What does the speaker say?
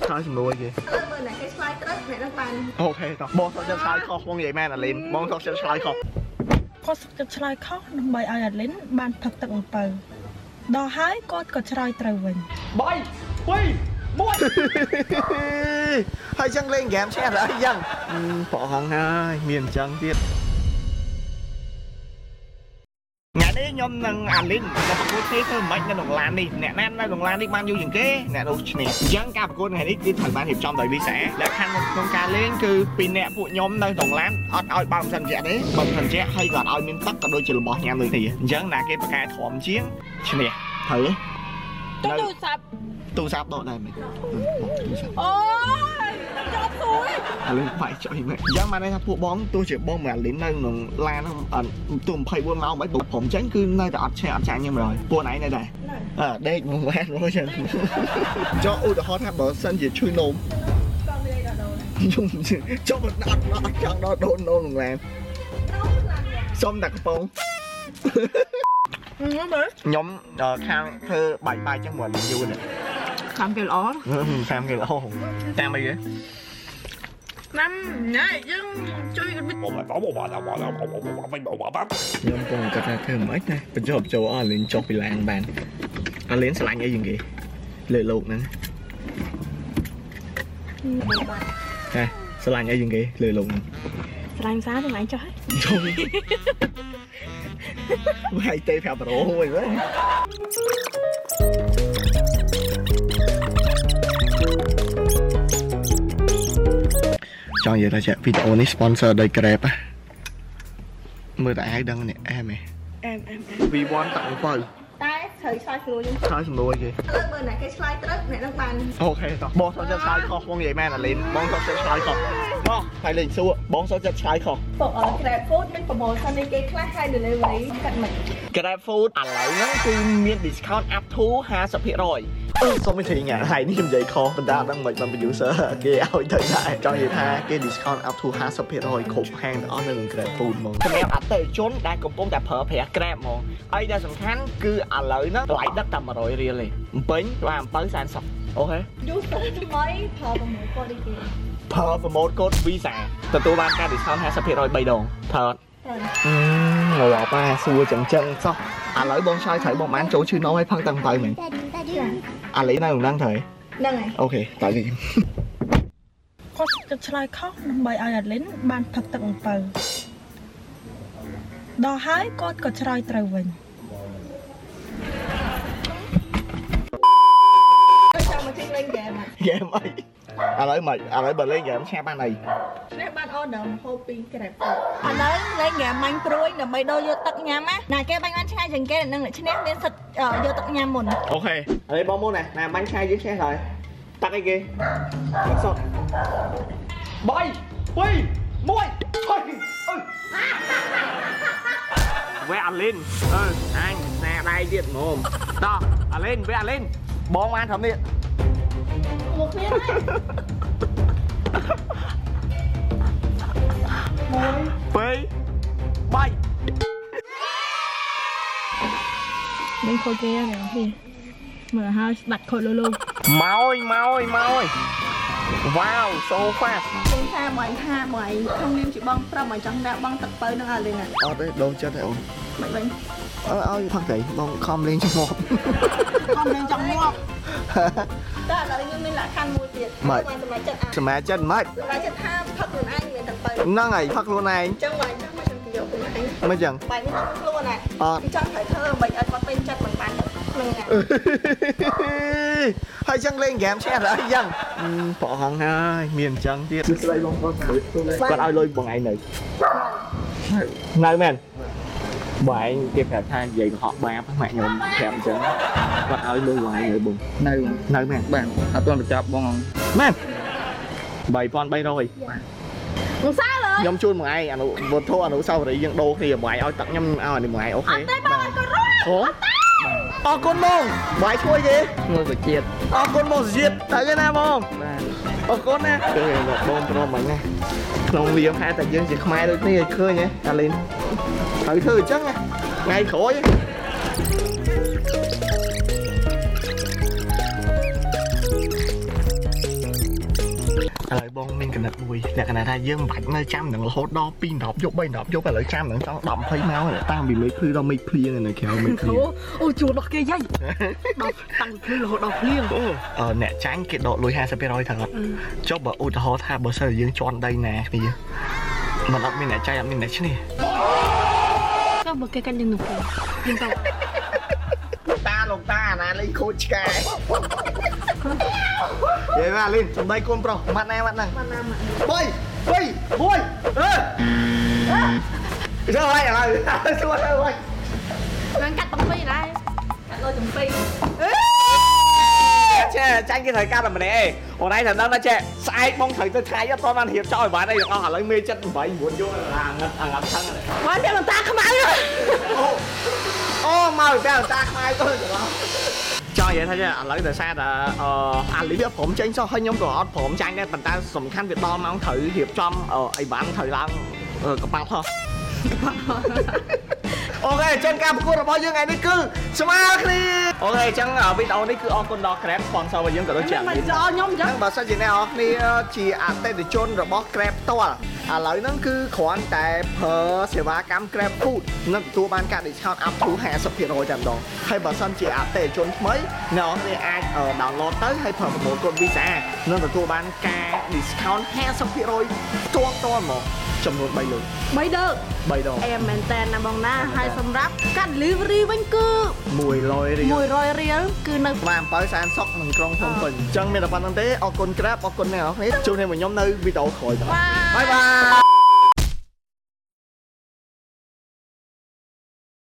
ឆ្លើយសំណួរគេមើលអ្នកគេឆ្លើយត្រូវអ្នកនឹងបានអូខេតោះបងសុខចិត្តឆ្លើយខុសបងនិយាយមែនអាលីនបងសុខចិត្តឆ្លើយខុសគាត់សុខចិត្តឆ្លើយខុសដើម្បីឲ្យអាលីនបានផឹកទឹកអំពៅដល់ហើយគាត់ក៏ឆ្លើយត្រូវវិញ 3 2 1ហើយចឹងលេងហ្គេមឈ្នះដល់អីចឹងប្រហែលហើយមានអញ្ចឹងទៀតថ្ងៃនេះខ្ញុំនឹងអាលីនមកប្រកួតគ្នាធ្វើមិននៅក្នុងឡាននេះអ្នកណានៅក្នុងឡាននេះបានយូរជាងគេអ្នកនោះឈ្នះអញ្ចឹងការប្រកួតថ្ងៃនេះគឺត្រូវបានរៀបចំដោយលីសាលក្ខខណ្ឌក្នុងការលេងគឺពីអ្នកពួកខ្ញុំនៅក្នុងឡានអត់ឲ្យបើកមិនសិនជាទេបើមិនសិនជាហើយក៏ឲ្យមានទឹកក៏ដូចជារបស់ញ៉ាំដូចគ្នាអញ្ចឹងណាគេប្រកែធំជាងឈ្នះត្រូវទេទូរស័ព្ទទូរស័ព្ទដកដែរមែនអូយចូលព្រួយអាលីនបាយចុយមែនយ៉ាងម៉េចថាពួកបងទោះជាបងមកអាលីននៅក្នុងឡានទូ24ម៉ោងមិនបើព្រមចេញគឺនៅតែអត់ឆេះអត់ចាញ់ខ្ញុំហើយពួកឯងនៅដែរដេកមួយម៉ែនមកចឹងចុះឧទាហរណ៍ថាបើសិនជាឈឺនោមខ្ញុំចុះមិនអត់ចង់ដល់ដូននោមក្នុងឡានសុំតែកំប៉ុងខ្ញុំខាងធ្វើបាយចឹងមកយូរនេះខាងគេល្អខាងគេល្អតាមអីគេណាំណែយើងជួយខ្ញុំកំពុងគាត់ថាធ្វើមិនណាបញ្ចុះចូលអាលីនចុះពីឡានបានអាលីនឆ្លាញ់អីយ៉ាងគេលើលោកហ្នឹងហ៎ឆ្លាញ់អីយ៉ាងគេលើលោកហ្នឹងឆ្លាញ់សារឆ្លាញ់ចុះហើយវាយទេប្រាប់ប្រូវិញមើលចង់និយាយថាវីដេអូនេះ sponsor ដោយ Grab មើលតែឲ្យដឹងនេះអែមV1 តាក់អំពៅតែត្រូវឆ្លើយស្រួលយើងឆ្លើយសំណួរគេមើលអ្នកគេឆ្លើយត្រូវអ្នកនឹងបានអូខេតោះបងសុខចិត្តឆ្លើយខុសបងនិយាយមែនអាលីនបងសុខចិត្តឆ្លើយខុសមកហើយលេងសួរបងសុខចិត្តឆ្លើយខុសពួកGrab Food មាន promotion នេះគេខ្លះហើយ delivery កាត់មិន Grab Food ឥឡូវហ្នឹងគឺមាន discount up to 50%សុំវិធីថ្ងៃនេះខ្ញុំនិយាយខុសបណ្ដាដឹងមិនបាន producer គេឲ្យទៅដែរចង់និយាយថាគេ discount up to 50%គ្រប់ហាងទាំងអស់នៅក្នុង Grab Food ហ្មងសម្រាប់អតិថិជនដែលកំពុងតែប្រើប្រាស់ Grab ហ្មងហើយដែលសំខាន់គឺឥឡូវហ្នឹងថ្លៃដឹកតែ100រៀលទេបំពេញបាទអំពៅ40អូខេ user ថ្មីប្រើប្រម៉ូទកូដនេះគេប្រើប្រម៉ូទកូដ Visa ទទួលបានការ discount 50% 3ដងប្រើងាប់ប៉ាសួរចឹងសោះឥឡូវបងឆ្លើយត្រូវបងបានចូលឈឺនោមឲ្យផឹកតាំងទៅមែនអាលីនៅនឹងត្រូវហ្នឹងហើយអូខេតើវិញគាត់จะឆ្លើយខុសដើម្បីឲ្យអាលីនបានផឹកទឹកអំពៅដល់ហើយគាត់ក៏ឆ្លើយត្រូវវិញចាំមកលេងហ្គេមអីឥឡូវបើលេងហ្គេមឆាបានអីឈ្នះបាន order ហូបពី Grab ឥឡូវលេងហ្គេមមាញ់ព្រួយដើម្បីដូរយកទឹកញ៉ាំណាគេបាញ់បានឆ្ងាយជាងគេនឹងអ្នកឈ្នះមានសិទ្ធយកទឹកញ៉ាំមុនអូខេឥឡូវបងមុនណាបាញ់ឆ្ងាយយើងឆ្នះហើយទឹកអីគេទឹកសុទ្ធ3 2 1ហើយវ៉ែអាលីនអញណាដៃទៀតហ្មងតោះអាលីនវ៉ែអាលីនបងបានត្រឹមនេះមកគ្នា 1 2 3 មិនខូចទេអ្នកនេះមើលហើយស្ដាច់ខូចលោកមកវ៉ាវ so fast ខ្ញុំថាបងថាបងខ្ញុំនាមជាបងប្រាប់មកចង់ដាក់បងទឹកពៅនឹងឲ្យលេងអត់ទេដូរចិត្តទេអូនមិនវិញឲ្យផឹកទៅបងខំលេងចំងាប់ខំលេងចំងាប់តែឥឡូវខ្ញុំមានលក្ខខណ្ឌមួយទៀតសម្រាប់ចិត្តមិនសម្រាប់ចិត្តថាផឹកខ្លួនឯងមានទឹកពៅហ្នឹងហើយផឹកខ្លួនឯងអញ្ចឹងបងចាំមកខ្ញុំយកខ្លួនឯងមិនអញ្ចឹងបាយនេះខ្លួនណាអត់ចង់ត្រូវធ្វើមិនឲ្យគាត់ពេញចិត្តមិនបានហ្នឹងហើយចឹងលេងហ្គេមឈ្នះដល់អីចឹងប្រហែលហើយមានអញ្ចឹងទៀតស្ដីបងប្អូនគាត់ឲ្យលុយបងឯងនៅមែនបងឯងគេប្រាប់ថានិយាយកុហកបាបម៉ាក់ខ្ញុំប្រាប់អញ្ចឹងគាត់ឲ្យលុយបងឯងនៅបងនៅមែនបាទអត់ទាន់បញ្ចប់បងមែន3300 មិនសើឡើយខ្ញុំជូនមួយឯងអនុវត្ថុអនុស្សាវរីយ៍យើងដូរគ្នាមួយឯងឲ្យទឹកខ្ញុំឲ្យនេះមួយឯងអូខេអត់ទេបងអត់ក៏រត់អរគុណបងបាយឈ្ងុយទេឈ្ងុយសុជាតិអរគុណបងសុជាតិទៅទេណាបងបាទអរគុណណាឃើញបងព្រមហ្នឹងណាក្នុងលៀមហេតុតែយើងជាខ្មែរដូចនេះឲ្យឃើញហ៎អាលីនត្រូវធ្វើអញ្ចឹងថ្ងៃក្រោយ lại bong mình cần đặt mùi là cái này ra dương bạch nơi trăm đừng hốt đo pin đọc vô bay đọc vô phải lấy trăm đừng trong đậm thấy máu để ta bị mấy khư đo mấy clear này kéo mấy clear ôi chuột đọc kia dây đọc tăng clear là đọc clear nè tránh cái độ lùi 20 rồi thật cho bà ôi họ tha bữa sau dương chọn đây nè thì mà đọc mình nè trai mình nè chứ nè các bậc cái căn dừng nộp dừng tàu lục ta nè lấy coach cái vậy mà lên trong đây con pro mặt này bơi bơi sao vậy rồi sao vậy đang cắt tấm phi này cắt đôi tấm phi che tranh cái thời ca là mình này hồi nay thằng đó nó che sai bông thời tôi thay cho con ăn hiệp cho bạn đây được họ lấy mê chất vậy muốn vô là ngập thân này quán cho người ta không ăn rồi ô màu cho người ta khai tôi được không cho vậy thôi chứ lấy từ xa là anh lý biếtผมtranh cho hơi nhóm củaผมtranh đây ta sủng khăn Việt Nam ông thử hiệp trong ấy bán thời lang cặp bạc thôi ok trên ca của bao nhiêu ngày đi cư smart đi ok chẳng ở video này cứ con đo grab sponsor và những cái đó chẳng mày cho nhóm chứ bà sao gì nào đi chỉ tên để chôn rồi bó grab to lấy nó cứ khoản tại phở sẽ vá cam grab food nó tua ban cả discount up to 50% rồi chẳng đó hay bà sao chỉ tên chôn mấy nó thì ai ở download tới hay phở một con visa nó là tua ban cả discount 50% rồi to một chấm luôn bay luôn bay đồ em men tên là bông na hai xâm rắp cắt delivery bánh cư mùi lôi riêng cứ nơi làm tới sang sóc mình con thông bình chân mình là phần tế ở con grab ở con nào hết chung thêm một nhóm nơi video khỏi bye bye